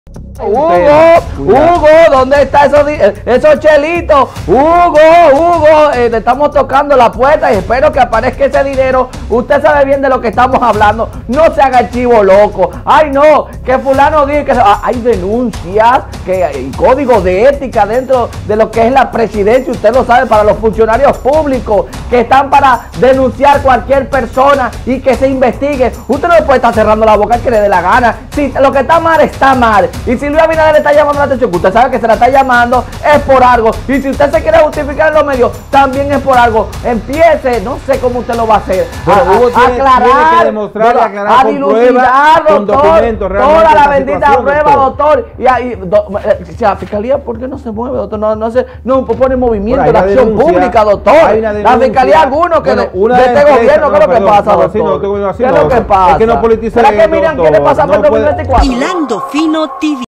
Hugo, ¿dónde está esos chelitos? Hugo, le estamos tocando la puerta y espero que aparezca ese dinero. Usted sabe bien de lo que estamos hablando. No se haga el chivo loco. Ay, no, que fulano dice que hay denuncias, que hay código de ética dentro de lo que es la presidencia. Usted lo sabe, para los funcionarios públicos que están para denunciar cualquier persona y que se investigue. Usted no le puede estar cerrando la boca al que le dé la gana. Si lo que está mal, está mal. Y si Luis Abinader le está llamando la atención, que usted sabe que se la está llamando, es por algo. Y si usted se quiere justificar en los medios, también es por algo. Empiece, no sé cómo usted lo va a hacer, tiene que demostrar, a dilucidar, doctor, toda la bendita prueba, doctor. Y la fiscalía, ¿por qué no se mueve, doctor? No pone movimiento de acción pública, doctor. La fiscalía, algunos que de este gobierno, ¿qué es lo que pasa, doctor? ¿Qué es lo que pasa? Es que no politice. ¿Será que Miriam quiere pasar por el 2024? Hilando Fino TV.